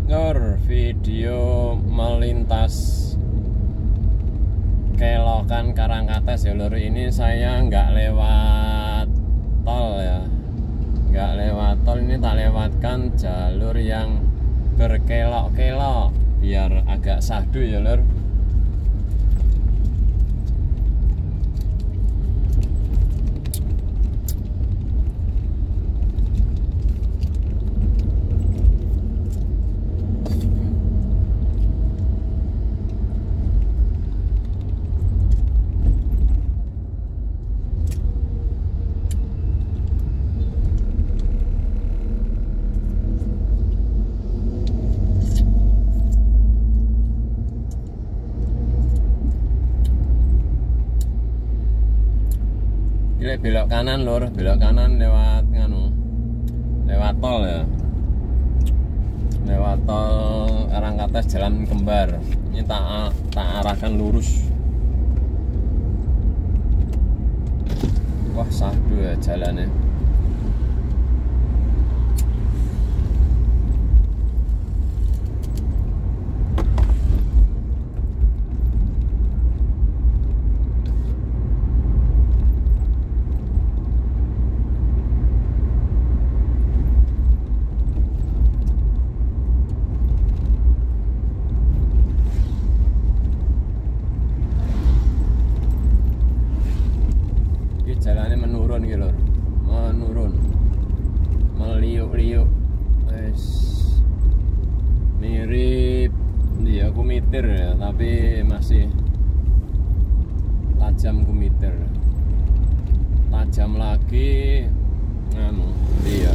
Nur, video melintas Kelokan Karangkates ya Lur. Ini saya nggak lewat tol ya, nggak lewat tol, ini tak lewatkan jalur yang berkelok-kelok biar agak sahdu ya Lur. Belok kanan Lur, belok kanan lewat lewat tol ya, lewat tol Karangkates Jalan Kembar. Ini tak arahkan lurus. Wah sahdu ya jalannya. Jalannya menurun gitu Lur, menurun, meliuk-liuk, mirip dia kumiter ya, tapi masih tajam kumiter, tajam lagi dia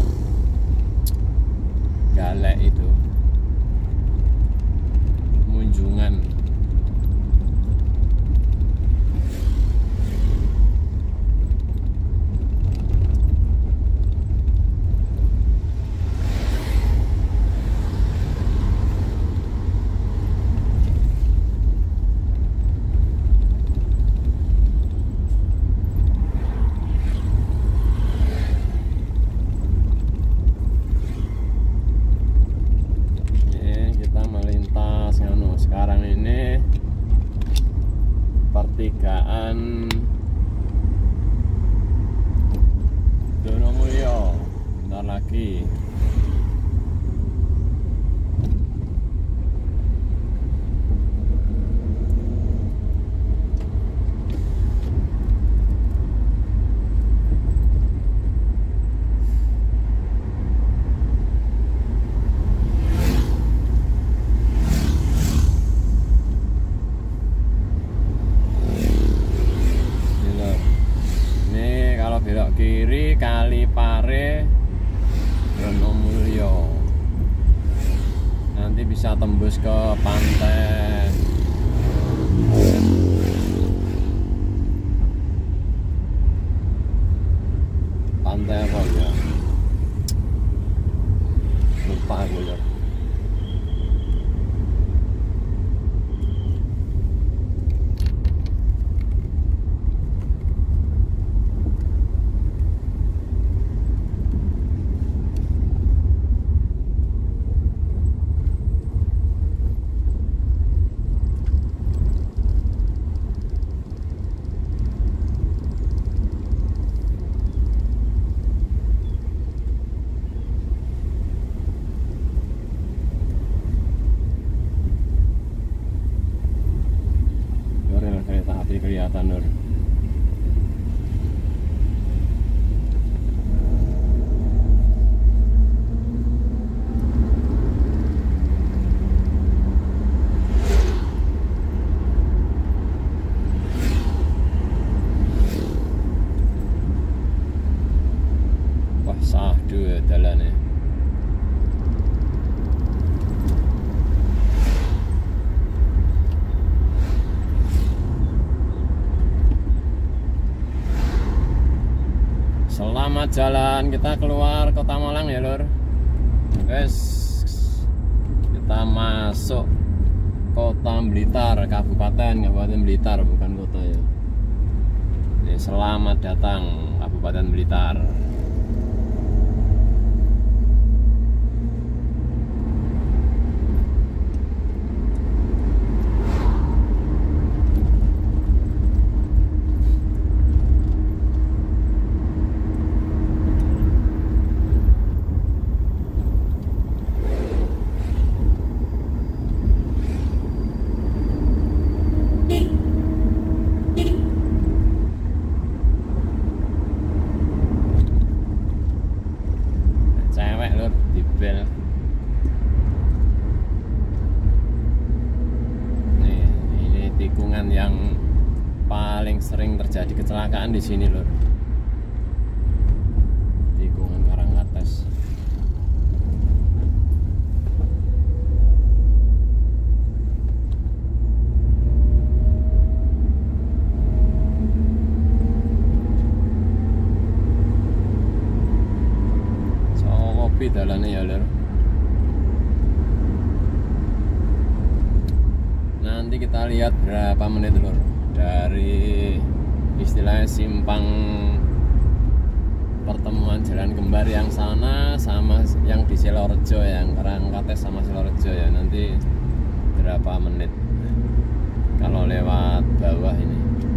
galek itu munjungan. Sekarang ini pertigaan Donomulyo, bentar lagi. Belok kiri Kalipare Donomulyo, nanti bisa tembus ke pantai apa ya, lupa aku ya. Kereta api kelihatan Lur. Wah sahdu ya jalannya. Selamat jalan, kita keluar Kota Malang ya Lur. Guys, kita masuk Kota Blitar, Kabupaten Blitar, bukan kota ya. Ini selamat datang Kabupaten Blitar. bel. Nih, ini tikungan yang paling sering terjadi kecelakaan di sini lur. Tikungan Karangkates. Dalannya ya lur. Nanti kita lihat berapa menit lur dari istilahnya simpang pertemuan jalan kembar yang sana sama yang di Silorejo, yang Karangkates sama Silorejo ya, nanti berapa menit kalau lewat bawah ini.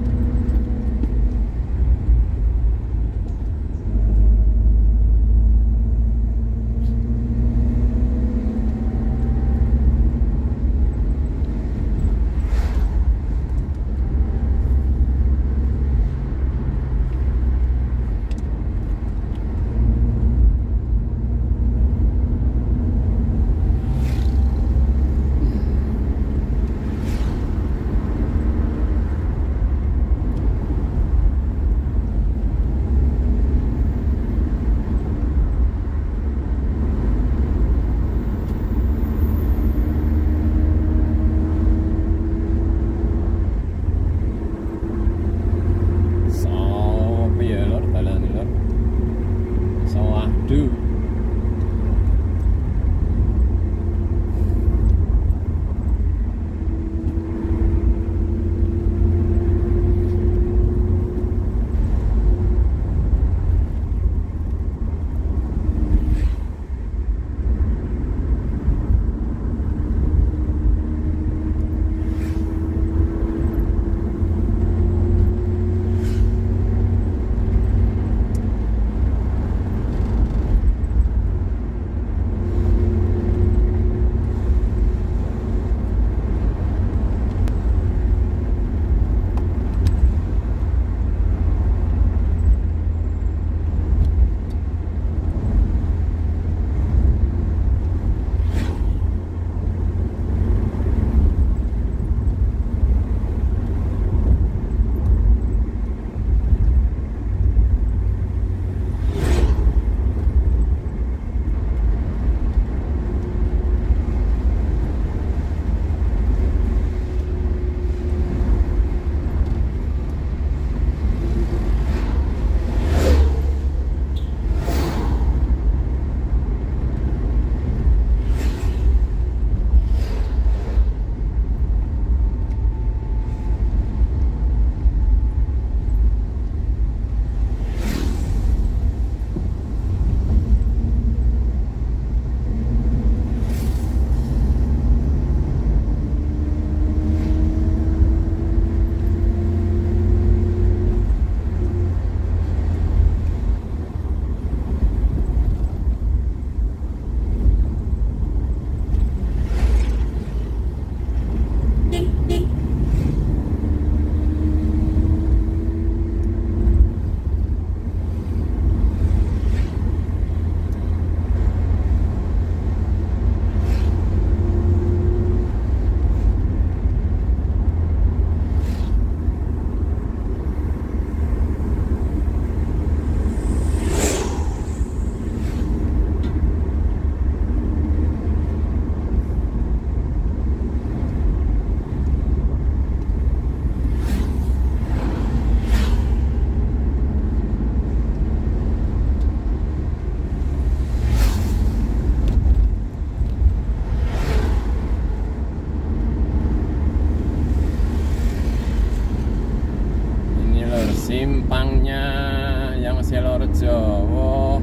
Simpangnya yang Silorejo, oh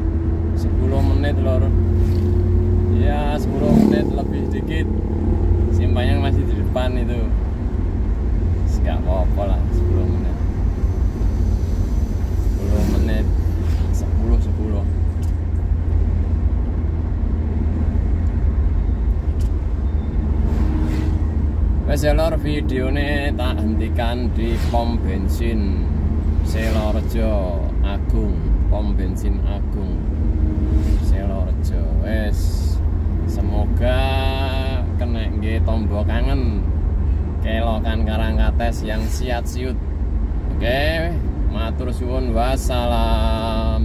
10 menit lor. Ya 10 menit lebih dikit. Simpangnya masih di depan itu. Gak apa-apa lah 10 menit. 10 menit 10. Wes ya lor, videone tak hentikan di pom bensin Silorejo Agung, pom bensin Agung Silorejo. wes semoga kena nggih tombo kangen kelokan Karangkates yang siat siut. Oke, matur suwun, wassalam.